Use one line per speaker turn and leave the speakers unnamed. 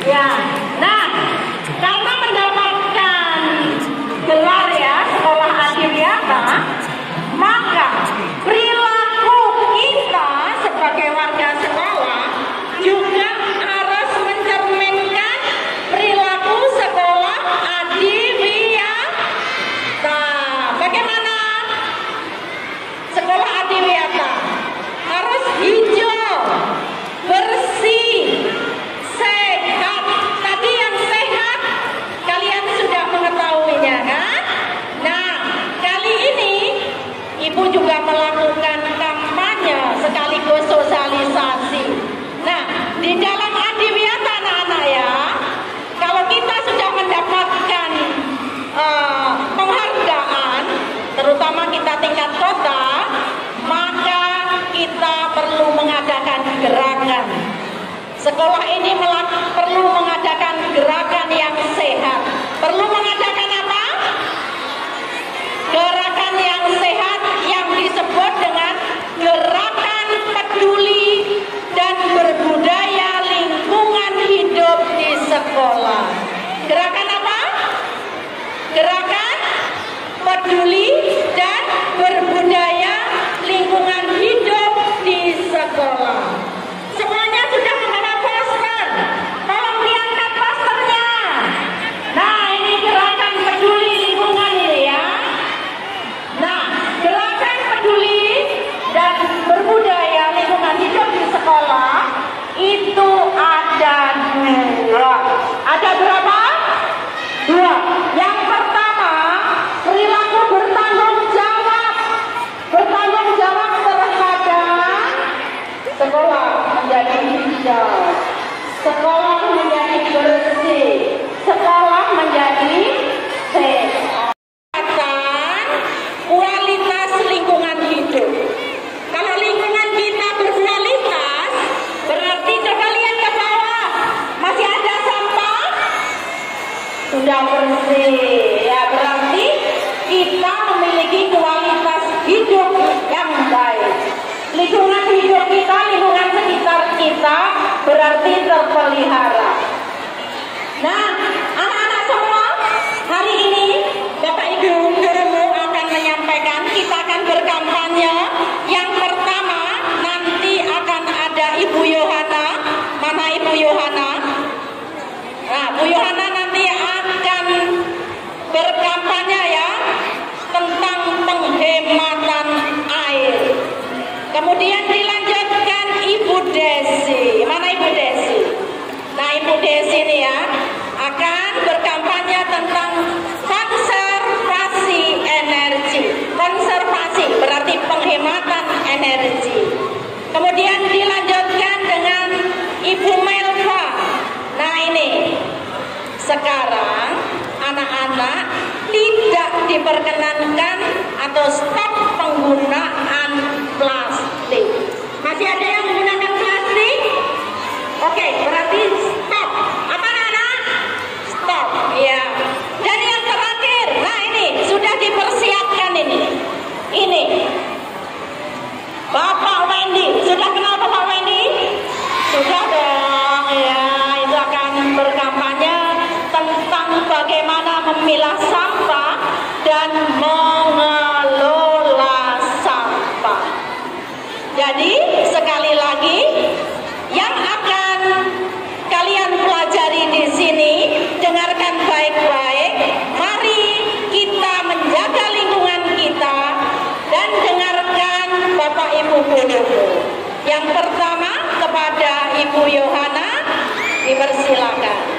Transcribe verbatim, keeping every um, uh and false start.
Ya, nah karena mendapatkan gelar ya sekolah adiwiyata, maka perilaku kita sebagai warga sekolah juga harus mencerminkan perilaku sekolah adiwiyata. Bagaimana sekolah adiwiyata? Harus hijau, bersih, sehat. Tadi yang sehat kalian sudah mengetahuinya kan? Nah, kali ini Ibu juga melakukan kampanye sekaligus sosialisasi. Nah, di dalam adiwiyata anak-anak ya, kalau kita sudah mendapatkan uh, penghargaan, terutama kita tingkat kota, maka kita perlu mengadakan gerakan. Sekolah ini perlu mengadakan gerakan yang sehat. Perlu mengadakan apa? Gerakan yang sehat yang disebut dengan gerakan peduli dan berbudaya lingkungan hidup di sekolah. Gerakan apa? Gerakan peduli dan berbudaya lingkungan hidup di sekolah. Semuanya sudah membawa poster. Tolong diangkat posternya. Nah, ini gerakan peduli lingkungan ini ya. Nah, gerakan peduli dan berbudaya lingkungan hidup di sekolah itu ada dua. Ada berapa? Dua. Yang pertama, perilaku bertanggung jawab. Bertanggung jawab terhadap sekolah menjadi hijau, sekolah menjadi bersih, sekolah menjadi sehat. Kualitas lingkungan hidup. Kalau lingkungan kita berkualitas, berarti coba lihat ke bawah, masih ada sampah, sudah bersih, ya berarti kita memiliki kualitas hidup yang baik. Lingkungan hidup kita, lingkungan sekitar kita berarti terpelihara. Nah, anak-anak semua, hari ini Bapak Ibu gurumu akan menyampaikan, kita akan berkampanye. Yang pertama, nanti akan ada Ibu Yohana. Mana Ibu Yohana? Nah, Bu Yohana nanti akan berkampanye ya tentang penghematan air. Kemudian dilanjutkan Ibu Desi. Mana Ibu Desi? Nah, Ibu Desi ini ya akan berkampanye tentang konservasi energi. Konservasi berarti penghematan energi. Kemudian dilanjutkan dengan Ibu Melva. Nah, ini sekarang anak-anak tidak diperkenankan atau stop penggunaan plastik. Masih ada yang menggunakan plastik? Oke, berarti stop. Apa anak-anak? Stop, ya. Dan yang terakhir, nah ini sudah dipersiapkan ini. Ini Bapak Wendy. Sudah kenal Bapak Wendy? Sudah dong, ya. Itu akan berkampanye tentang bagaimana memilah sampah dan mengelola sampah. Jadi sekali lagi yang akan kalian pelajari di sini, dengarkan baik-baik. Mari kita menjaga lingkungan kita dan dengarkan Bapak Ibu guru. Yang pertama kepada Ibu Yohana, dipersilakan.